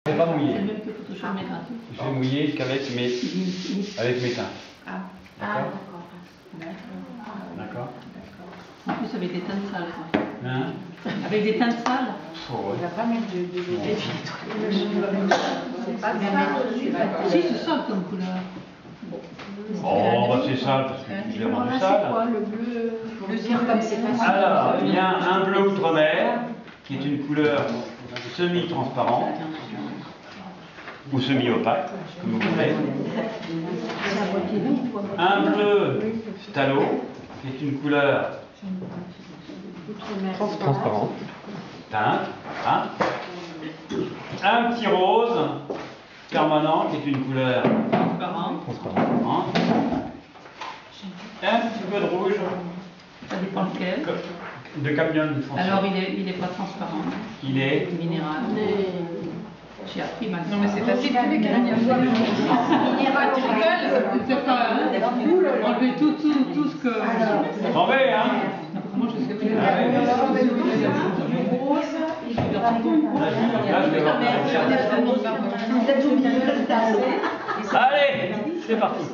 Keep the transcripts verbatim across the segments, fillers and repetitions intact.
Je ne vais pas mouiller. C'est le même que Photoshop, mais gratuit. Je vais mouiller qu'avec mes, avec mes teintes. Ah, D'accord. d'accord. D'accord. En plus, avec des teintes sales. Quoi. Hein? Avec des teintes sales. Oh, ouais. On va pas mettre de, de, de, de filtre. C'est pas ça. Si, c'est sale comme couleur. Oh, bah c'est sale parce que je l'ai rendu C'est sale. quoi le bleu? Le dire comme c'est facile. Alors, il y a un bleu outre-mer qui est une couleur semi-transparente ou semi-opaque, comme vous voulez. Un bleu phthalo qui est une couleur Transparente. teinte. Hein. Un petit rose permanent qui est une couleur Transparent. transparente. Et un petit peu de rouge Ça dépend lequel. de cadmium foncé. Alors, il est, il est pas transparent. Il est Minéral. J'ai appris maintenant. Non mais c'est facile avec Minéral, tu rigoles. C'est pas, hein. Enlever tout, tout, tout ce que... en V, hein. Moi, je sais plus. Ah ouais. Là, je vais voir. Allez, c'est parti.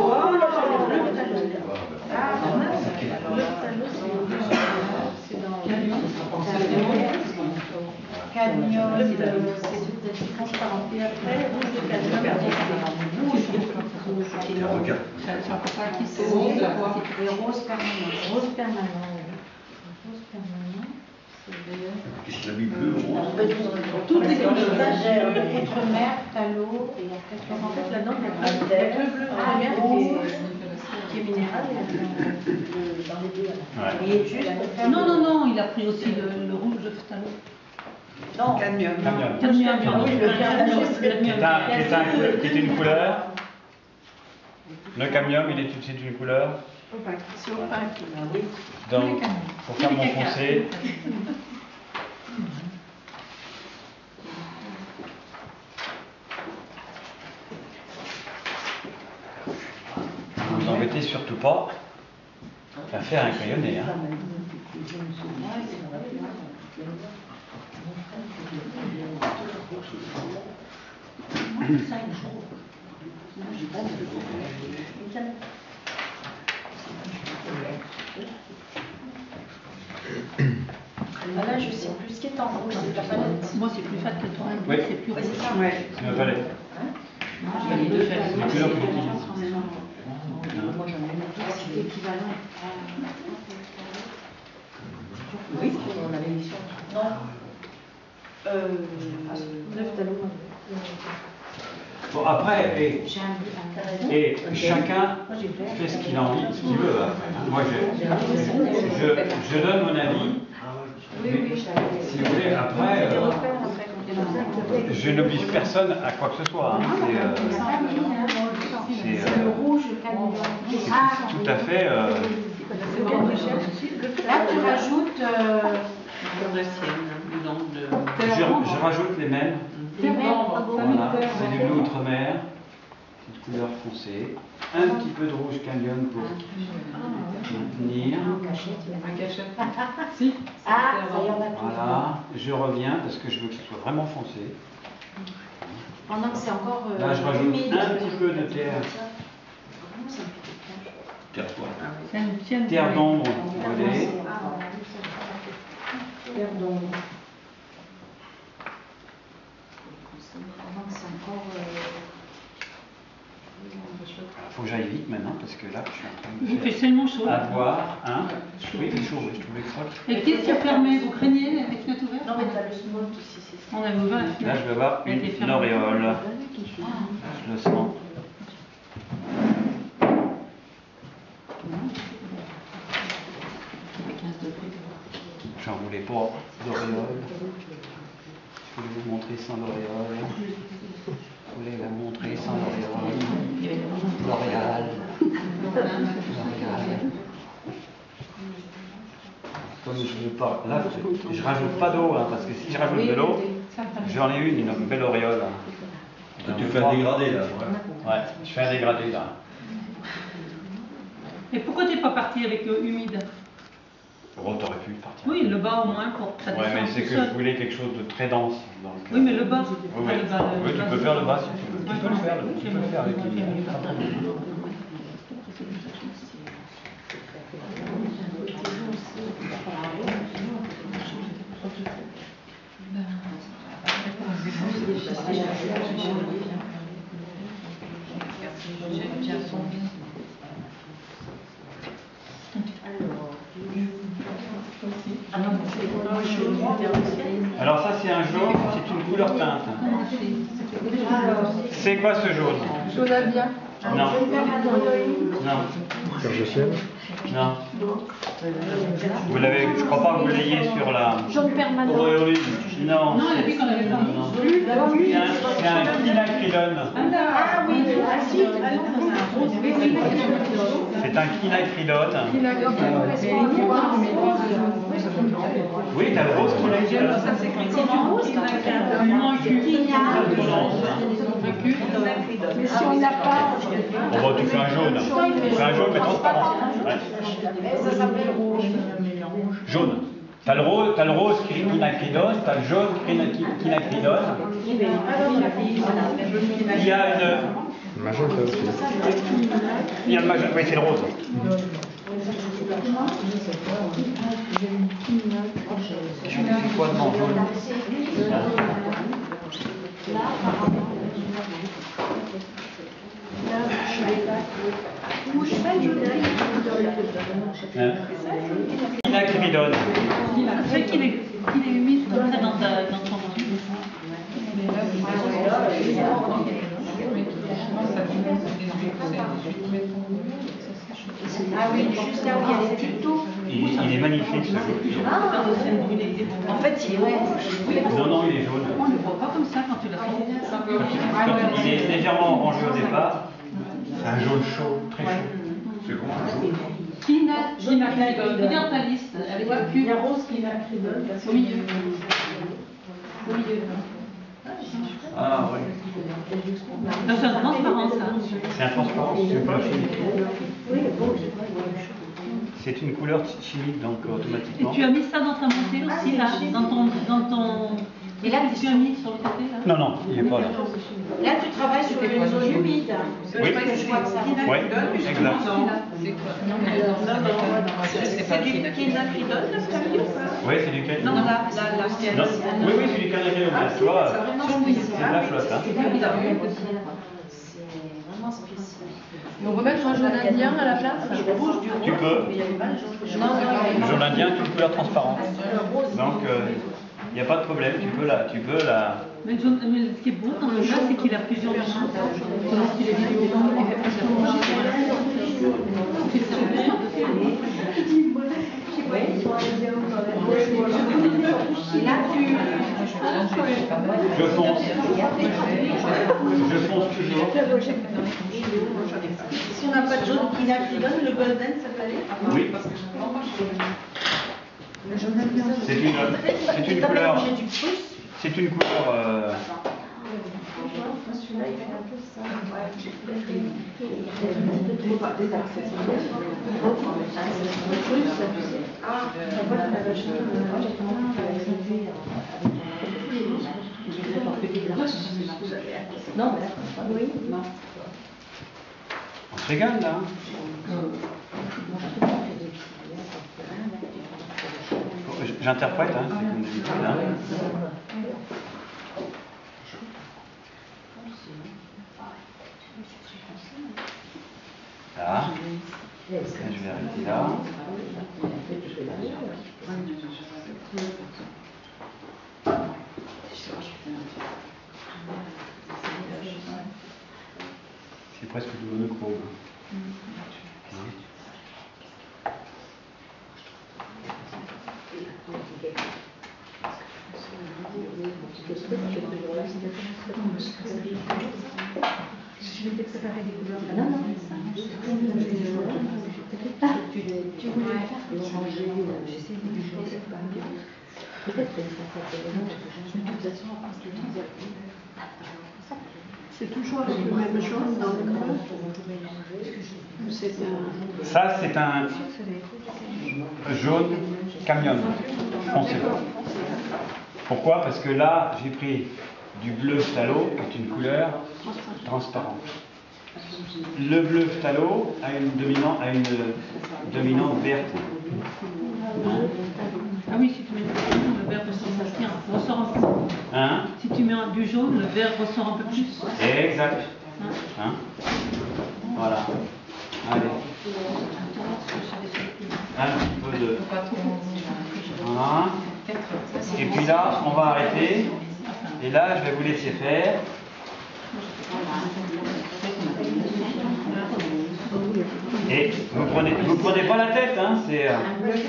Cadmium, c'est transparent. Et après, rouge de cadmium, rouge. Regarde. C'est pas qui se Rose, et rose permanent. Rose permanent, oui. Rose permanent, c'est vert. Qu'est-ce qu'il a mis bleu, rose? Toutes les couleurs. Outre-mer, talot, et après, en fait, là-dedans, il y a le bleu, outre-mer qui est minéral, et dans les deux. Ouais. Il est juste pour faire. Non, non, non, il a pris aussi le, le rouge de phthalo. Non, Cadmium. Cadmium. Cadmium, oui, le cadmium. Qui est, un- qui est un- qui est une couleur. Le cadmium, il est, c'est une couleur. C'est opaque. Donc, pour faire mon foncé. Ne vous embêtez surtout pas à faire un crayonné. Hein. Ah là, je sais plus ce qui est en rouge, c'est la palette. Moi, c'est plus fat que toi. Oui. C'est plus rouge. Ouais. C'est ma palette. J'ai les deux palettes. Les couleurs que j'utilise. Moi, j'en ai une autre, c'est équivalent. Oui, on avait mis sur. Non. Euh. neuf talons. Bon, après, et, J'ai un bleu. et chacun fait ce qu'il a envie, ce qu'il veut. Après. Moi, je, je, je donne mon avis. Oui, oui, je l'avais. Si vous voulez, après, euh, je n'oblige personne à quoi que ce soit. Hein. C'est euh, c'est, C'est le euh, rouge, le cadmium. c'est Ah, tout à fait. Euh, là, tu rajoutes. Euh, je, je rajoute les mêmes. les mêmes. Voilà, c'est du bleu outre-mer, petite couleur foncée. Un petit peu de rouge cadmium pour maintenir. Si. Ah, ça y en a tout. Voilà, je reviens parce que je veux que ce soit vraiment foncé. Pendant que c'est encore. Euh, Là, je rajoute humide. un petit peu de terre, Terre quoi? C'est une tienne. terre d'ombre brûlée. Terre d'ombre. Pendant que c'est encore. Il faut que j'aille vite maintenant parce que là, je suis en train Il de fait faire tellement chaud. avoir un. Oui, il est chaud, oui, je trouvais froid. Et qu'est-ce qui a fermé? Vous craignez les fenêtres ouvertes? Non, mais t'as le spot aussi, c'est ça. On avait ouvert la Là, fenêtre. je vais avoir Elle était une fermée. auréole. Je le sens. J'en voulais pas d'auréole. Je voulais vous montrer sans l'auréole. Je voulais la montrer sans l'auréole. L'Oréal. L'Oréal. Comme je veux pas. Là, je, je rajoute pas d'eau, hein, parce que si je rajoute de l'eau, j'en ai une, une belle auréole. Hein. Tu fais un dégradé là. Ouais, je fais un dégradé là. Et pourquoi t'es pas parti avec euh, humide? Bon, t'aurais pu partir. Oui, le bas au moins pour que ça Ouais, descende mais c'est tout que seul. je voulais quelque chose de très dense. Donc, Oui, mais le bas. Oui, oui. pas le bas, le- Oui, le tu bas, peux c'est- faire le bas si tu veux. Tu Ouais, peux le faire, oui, tu peux le faire avec Lily. oui. Pas de problème. Alors ça c'est un jaune, c'est une couleur teinte. C'est quoi ce jaune? Jaune à bien. Non. Non. Cœur de ciel. Non. Vous l'avez, je crois pas que vous l'ayez sur la. Jaune permanent. Oui, oui. Non. Non, elle a dit qu'on l'avait pas mis. Non. C'est un, c'est un quinacridone. Ah oui, ah si, ah non, c'est un rose. Oui, oui, C'est un quinacridone. Oui, t'as le rose quinacridone. c'est du rose, Il manque une. Mais si on n'a pas. Bon, bah, tu fais un jaune. Tu fais un jaune mais transparent. Ouais. Ça s'appelle rouge. Jaune. T'as le rose, t'as le rose quinacridone, t'as le jaune quinacridone. Il y a une. Magenta aussi. Il y a le magenta. Oui, c'est le rose. Tu fais quoi devant jaune? Hein? Quinacridone. C'est vrai qu'il est, qu'il est humide comme ça dans, ta, dans ton truc. Ah oui, juste là où il y a les tutos. Il, il est magnifique ce jaune. En fait, il est rouge. Non, non, il est jaune. On ne le voit pas comme ça quand tu l'as fait. Quand il est légèrement orangé au départ, c'est un jaune chaud, très chaud. C'est comment un jaune chaud? Quinacridone. Regarde ta liste avec le Il cul y a rose qui m'a pris bonne. au milieu. Au milieu. Ah oui. Donc c'est un transparent ça. C'est un transparent, c'est une couleur chimique. C'est une couleur chimique, donc Et automatiquement. tu as mis ça dans ta montée aussi là, dans ton, dans ton. Et là, tu as mis sur le côté là. Non, non, il n'est pas là. Là, tu travailles sur une zone humide. Oui, Je vois que ça. oui, exact. C'est du quinacridone, le famille ou pas? Oui, c'est du quel? Non, là, là, là. Non. Oui, oui, c'est du quinacridone. Tu vois, c'est de la flotte. Hein. C'est vraiment spécial. On peut mettre un jaune indien à la place. Rouge du Tu peux. Non, non, Le jaune indien, c'est une couleur transparente. Donc, il n'y a pas de problème, tu peux la. Tu peux la... Mais, le jaune- mais ce qui est beau dans le jeu, c'est qu'il a plusieurs champs. Selon qu'il est vidéo, il fait plusieurs Et là, tu. Je fonce. Je fonce toujours. Si on n'a pas de jaune quinacridone, le golden, ça peut aller? Oui. C'est une, c'est une couleur. C'est une couleur. Euh, Celui-là, il fait un peu ça. Ah, on voit qu'on a vachement. Non, oui. on se régale là. J'interprète, hein, c'est comme d'habitude. Hein. Là. Je vais arrêter là. C'est presque du monochrome. Je vais te préparer des couleurs. Non, non, ça. Tu voulais faire changer, j'essaie de lui changer. Peut-être que ça c'est toujours avec le même jaune dans le creux. Ça, c'est un jaune Camyon, foncé. Pourquoi? Parce que là, j'ai pris du bleu phthalo, qui est une couleur transparente. Le bleu phthalo a une dominante, a une dominante verte. Hein? Ah oui, si tu mets du jaune, le vert ressort, ressort un peu. Hein? Si tu mets du jaune, le vert ressort un peu plus. Exact. Hein? Voilà. Allez. Un petit peu de... Voilà. Et puis là, on va arrêter. Et là, je vais vous laisser faire. Et vous prenez, vous prenez pas la tête, hein, c'est... Euh...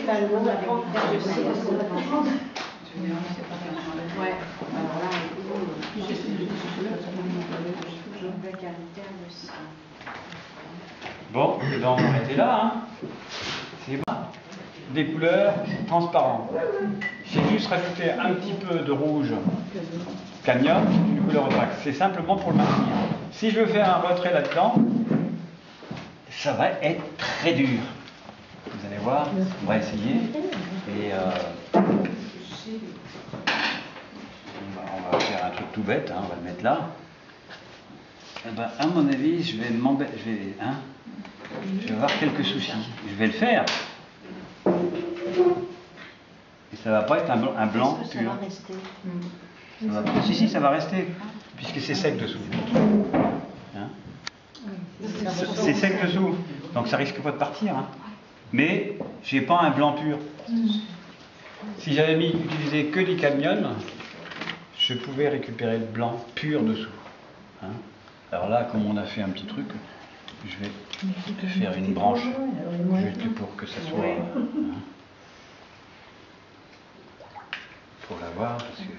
Bon, et ben on va arrêter là, hein. C'est bon. Des couleurs transparentes. J'ai juste rajouté un petit peu de rouge cadmium, une couleur opaque. C'est simplement pour le maintenir. Si je veux faire un retrait là-dedans, ça va être très dur. Vous allez voir, on va essayer. Et euh, on, va, on va faire un truc tout bête, hein, on va le mettre là. Et ben, à mon avis, je vais m'embêter. Je vais, hein, je vais avoir quelques soucis. Je vais le faire. Et ça va pas être un blanc, un blanc pur. Ça va rester. Ça va pas. Si, si, ça va rester, puisque c'est sec dessous. Hein? C'est sec dessous, donc ça risque pas de partir. Hein? Mais j'ai pas un blanc pur. Si j'avais mis utilisé que du cadmium, je pouvais récupérer le blanc pur dessous. Hein? Alors là, comme on a fait un petit truc, je vais faire une branche juste pour que ça soit. Hein? Pour la voir, parce que.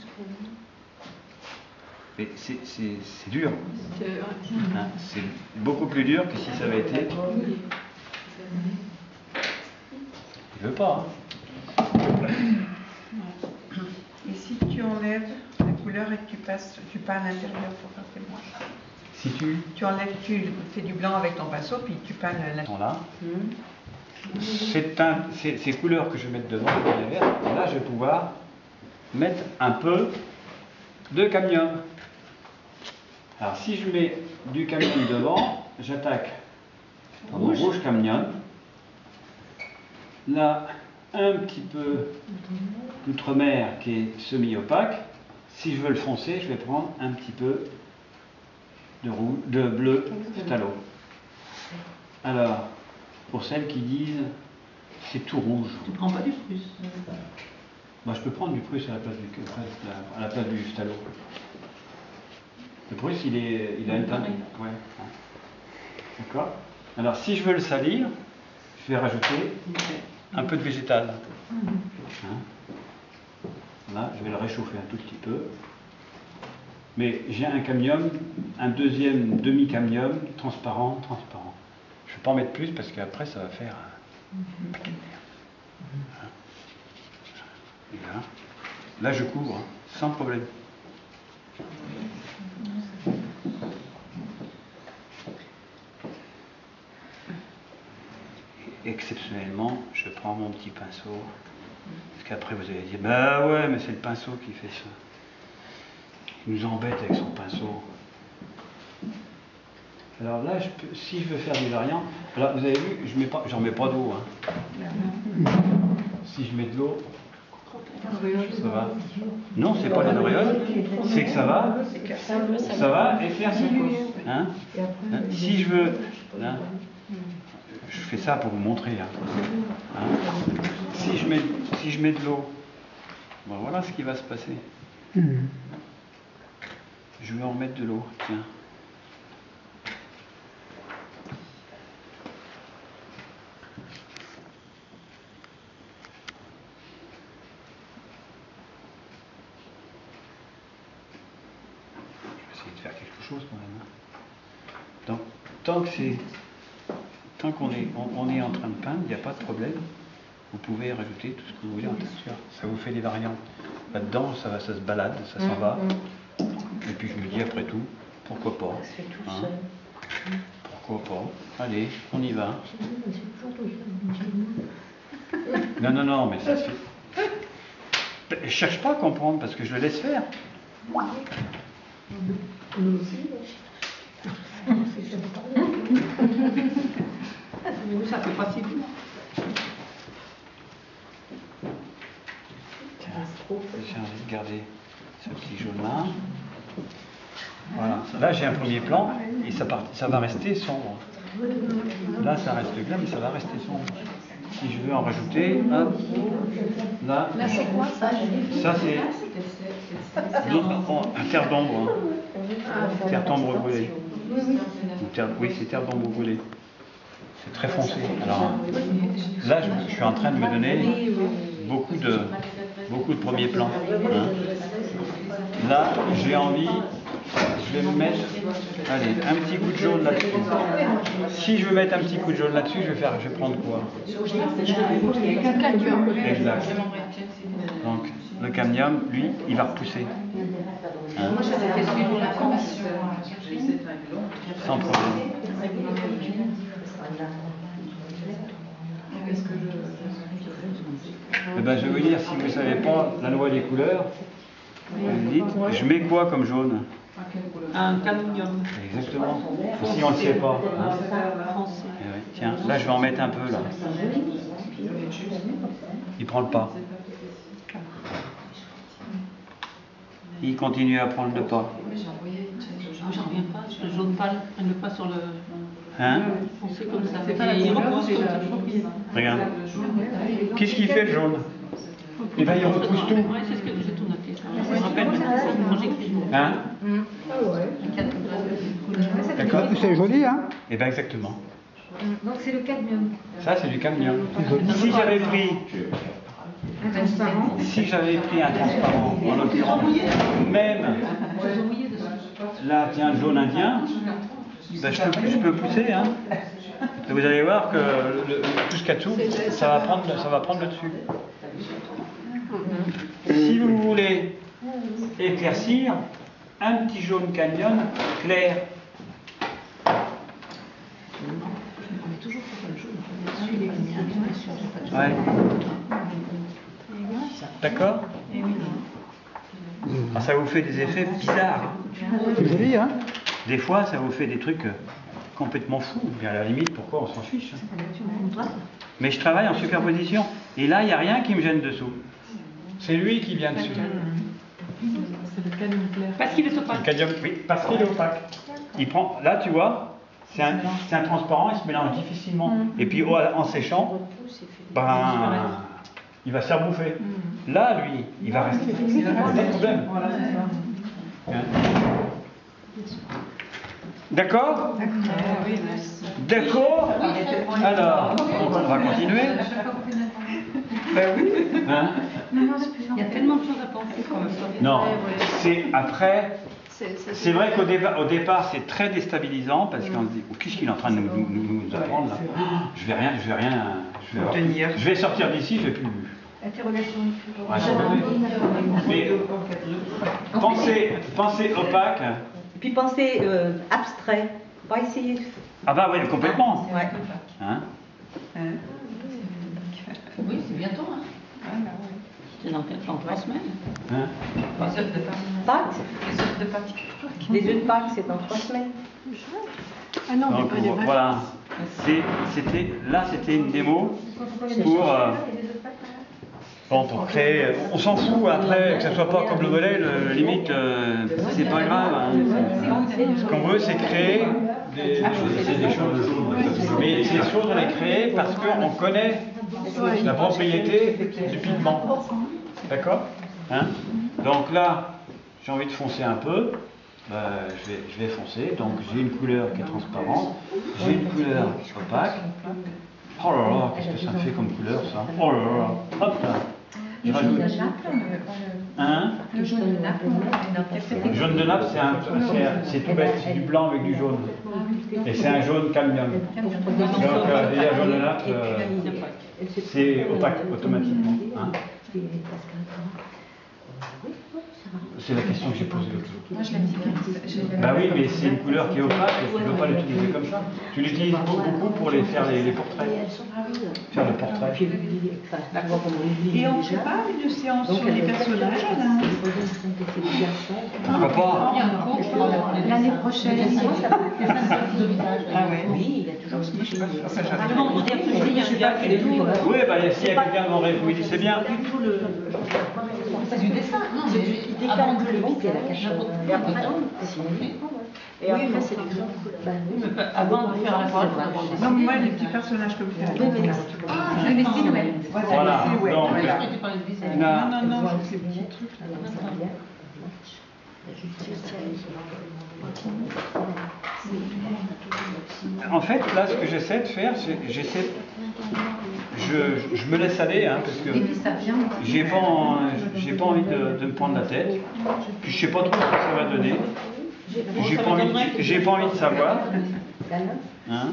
Mais c'est dur. Hein, c'est beaucoup plus dur que si ça avait été. Il veut pas. Hein. Et si tu enlèves la couleur et que tu passes, tu peins à l'intérieur pour faire tes branches. Si tu. Tu enlèves, tu fais du blanc avec ton pinceau, puis tu peins l'intérieur. Là. Mmh. Ces couleurs que je vais mettre devant, là, je vais pouvoir mettre un peu de cadmium. Alors si je mets du cadmium devant, j'attaque dans mon rouge cadmium. Là, un petit peu d'outre-mer qui est semi-opaque. Si je veux le foncer, je vais prendre un petit peu de, rouge, de bleu phthalo. Alors, pour celles qui disent c'est tout rouge. Tu ne prends pas du Prusse. Bah, je peux prendre du Prusse à la place du, à la place du phthalo. Le Prusse, il, est, il a une teinte. Ouais. D'accord. Alors, si je veux le salir, je vais rajouter un peu de végétal. Hein? Là, je vais le réchauffer un tout petit peu. Mais j'ai un cadmium, un deuxième demi-cadmium, transparent, transparent. Je ne vais pas en mettre plus parce qu'après, ça va faire un paquet de merde. Et là, là, je couvre, hein, sans problème. Et exceptionnellement, je prends mon petit pinceau. Parce qu'après, vous allez dire, bah ouais, mais c'est le pinceau qui fait ça. Il nous embête avec son pinceau. Alors là, je peux, si je veux faire du variant, alors vous avez vu, je mets pas, j'en mets pas d'eau. Hein. Si je mets de l'eau, ça va. Non, c'est pas les auréoles, c'est que ça va, ça va éclaircir. Hein? Hein? Si je veux, hein, je fais ça pour vous montrer. Hein. Hein? Si je mets, si je mets de l'eau, bon, voilà ce qui va se passer. Je vais en mettre de l'eau, tiens. Faire quelque chose quand même. Donc, tant que c'est, tant qu'on est, on, on est en train de peindre, il n'y a pas de problème. Vous pouvez rajouter tout ce que vous voulez en texture. Ça vous fait des variantes. Là-dedans, ça va, ça se balade, ça s'en va. Et puis je me dis après tout, pourquoi pas. Hein? Pourquoi pas. Allez, on y va. Non, non, non, mais ça se fait. Je cherche pas à comprendre parce que je le laisse faire. Nous aussi. Ça fait pas si vite. J'ai envie de garder ce petit jaune-là. Voilà. Là, j'ai un premier plan et ça, part... ça va rester sombre. Là, ça reste gras, mais ça va rester sombre. Si je veux en rajouter, hop, là. Là, c'est quoi ça? Ça, c'est un terre d'ombre. Hein. Terre d'ombre brûlée. Ou terre... Oui, c'est terre d'ombre brûlée. C'est très foncé. Alors, là, je, je suis en train de me donner beaucoup de, beaucoup de premiers plans. Hein. Là, j'ai envie, je vais me mettre, allez, un petit coup de jaune là-dessus. Si je veux mettre un petit coup de jaune là-dessus, je vais faire, je vais prendre quoi? Exact. Donc, le cadmium, lui, il va repousser. Hein. Sans problème. Eh ben, je vais vous dire, si vous ne savez pas la loi des couleurs, vous me dites, je mets quoi comme jaune? Un cadmium. Exactement. Si on ne le sait pas. Hein. Eh oui. Tiens, là je vais en mettre un peu là. Il prend le pas. Il continue à prendre le pas. J'en reviens pas, le jaune pâle, le pas sur le. Hein? Foncé comme ça. Il repousse comme ça. Regarde. Qu'est-ce qu'il fait le jaune? Eh bien il repousse tout. Oui, c'est ce que j'ai tout noté. Je me rappelle quand j'écris. Hein? D'accord? C'est joli, hein? Eh bien exactement. Donc c'est le cadmium. Ça c'est du cadmium. Si j'avais pris, Un transparent. si j'avais pris un transparent, en l'occurrence, même là tiens le jaune indien, ben, je, peux, je peux pousser, hein. Et vous allez voir que le, le, tout ce qu'il y a dessous, ça va prendre, ça va prendre le dessus. Si vous voulez éclaircir, un petit jaune cadmium clair. Ouais. D'accord? Alors, ça vous fait des effets bizarres. C'est joli, hein? Des fois, ça vous fait des trucs complètement fous. Et à la limite, pourquoi on s'en fiche? Mais je travaille en superposition. Et là, il n'y a rien qui me gêne dessous. C'est lui qui vient dessus. C'est le cadmium clair. Parce qu'il est opaque. Le cadmium, oui, parce qu'il est opaque. Il prend, là, tu vois, c'est un, c'est un transparent, il se mélange difficilement. Et puis, oh, en séchant, ben, il va se faire bouffer. Là, lui, il va rester. Il n'a pas de problème. Hein? D'accord? D'accord? Alors, on va continuer. Ben oui. Hein? Il y a tellement de choses à penser comme ça. Non, c'est après. C'est vrai qu'au départ, au départ, c'est très déstabilisant parce qu'on se dit oh, qu'est-ce qu'il est en train de nous, nous, nous apprendre là? Je vais rien, je vais rien, je vais, avoir, je vais sortir d'ici, je vais plus. Interrogation. Ouais, mais pensez, pensez opaque. Puis pensez euh, abstrait, pas essayer de... Ah bah oui, complètement. Ouais. Hein? Oui, c'est bientôt. Hein. C'est dans, dans trois semaines. Hein? Les œufs de Pâques. Les œufs de Pâques. Les œufs de Pâques, c'est dans trois semaines. Ah non, donc, mais pas voilà. C'était, là, c'était une démo pour... Euh, Bon, pour créer, on s'en fout après, que ce soit pas comme le modèle, euh, limite, euh, c'est pas grave. Hein. Ce qu'on veut, c'est créer des, des, des choses. Mais ces choses, on les crée parce qu'on connaît la propriété du pigment. D'accord? Hein? Donc là, j'ai envie de foncer un peu. Euh, je, vais, je vais foncer. Donc j'ai une couleur qui est transparente, j'ai une couleur opaque. Oh là là, qu'est-ce que ça me fait comme couleur ça? Oh là là, hop là. Je rajoute. Hein? Le jaune de nappe. Le jaune de nappe, c'est, un, c'est, c'est tout bête, c'est du blanc avec du jaune. Et c'est un jaune cadmium. Donc, euh, le jaune de nappe, euh, c'est opaque automatiquement. Hein? C'est la question que j'ai posée l'autre jour. Moi, je l'aime bien. Bah oui, mais c'est une couleur qui est opaque et tu ne peux pas l'utiliser comme ça. Tu l'utilises beaucoup pour les faire les, les portraits. Faire le portrait. Et on ne fait pas une séance sur les personnages, là? Pourquoi pas? L'année prochaine. Ah ouais. Oui, il a toujours ce Je sais pas, enfin, Ah j'avais- non, on dirait que il y a un gars qui est tout. Oui, bah s'il y a quelqu'un qui en rêve, oui, c'est bien. C'est du dessin. Non, mais il décale tout le monde, puis il y a la cachette. Et après, et après, c'est des gens. Ben oui. Avant de faire la voix, Non, mais moi, les petits personnages que vous faites. Oui, mais Ah, les silhouettes. Voilà, les silhouettes, donc, voilà. là, Non, non, non, je fais des petits trucs là. en fait, là, ce que j'essaie de faire, c'est j'essaie, je, je me laisse aller, hein, parce que Et puis ça vient. j'ai pas, en- j'ai pas envie de, de me prendre la tête. Puis je sais pas trop ce que ça va donner. J'ai pas envie, de- j'ai pas envie de savoir. Hein.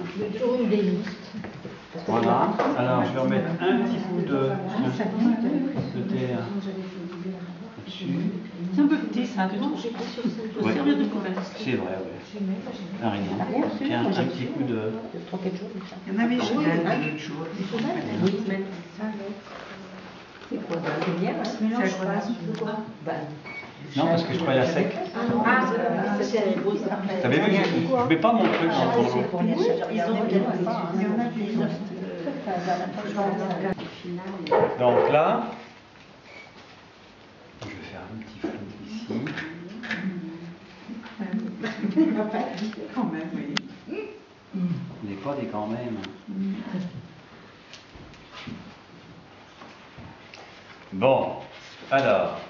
Voilà. Alors, je vais remettre un petit coup de, de terre dessus. C'est un peu petit ça, tu trouves? Ouais. Sérieux de commerce. C'est vrai, oui. Rien. Tiens, un petit coup de. trois quatre jours. Il y en avait chez elle l'autre jour. Oui, mais c'est quoi? C'est bien, hein? C'est quoi? Ben, Non, parce que je croyais à sec. ah, c'est les beaux. T'avais vu, je je mets pas mon truc dans le tonneau. Pour les chats. Ils ont bien. Il y en a des Donc là, je vais faire un petit flou ici. Quand même, oui. On n'est pas des quand même. Bon, alors.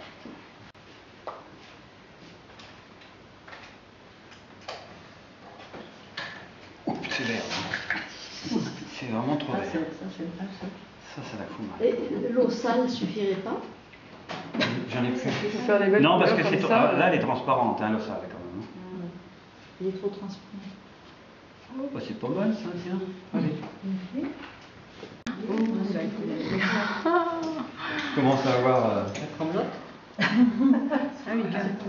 Oups, c'est vert. hein. C'est vraiment trop vert. Ça, ça la fout mal. Et l'eau sale suffirait pas? J'en ai plus. Non, parce que c'est ah, là, elle est transparente, hein, l'eau sale quand même. hein. Il est trop transparent. Oh, bah, c'est pas mal ça, tiens. Allez. Je commence à avoir. euh, Ah oui, quand même.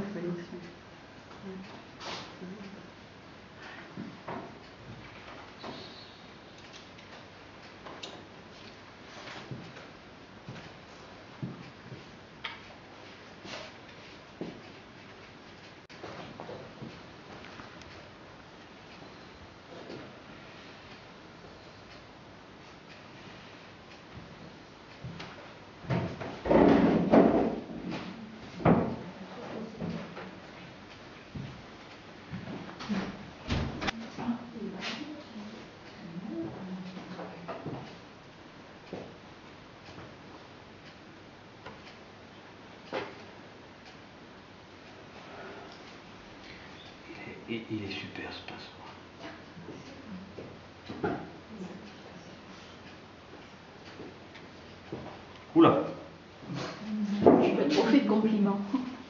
Et il est super ce pinceau. Oula. Je peux trop fait de compliments.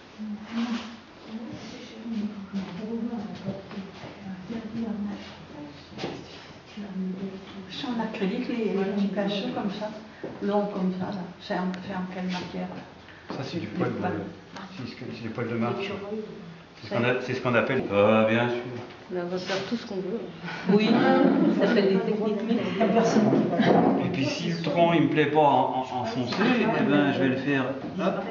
Je suis en acrylique, les petits cachets comme ça, longs comme ça, là. C'est en, c'est en quelle matière? Ça, c'est du poil de. C'est ce que- c'est du poil de marche. C'est ce qu'on a- c'est ce qu'on appelle. Ah, bien sûr. Là, on va faire tout ce qu'on veut. Oui, ça s'appelle des techniques mixtes. Et puis si le tronc il me plaît pas en, en- en foncé, eh ben je vais le faire. Hop.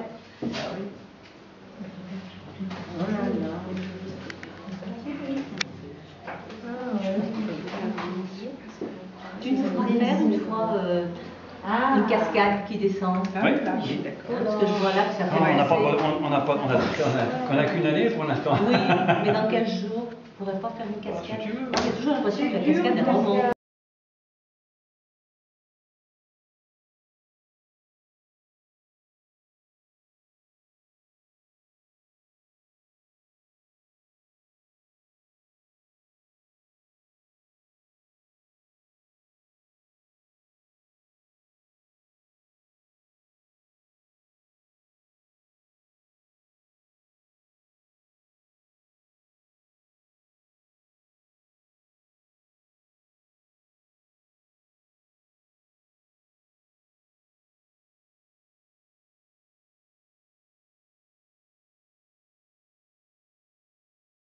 Tu nous feras faire une fois euh, une cascade qui descend. Oui. Oui, d'accord. Parce que je vois là que ça Ah, fait on n'a pas, assez. on, on a pas, on a, on a, on a qu'une année pour l'instant. Oui, mais dans quinze jours, on ne pourrait pas faire une Ah, si cascade. tu veux. J'ai toujours l'impression que la cascade est remonte.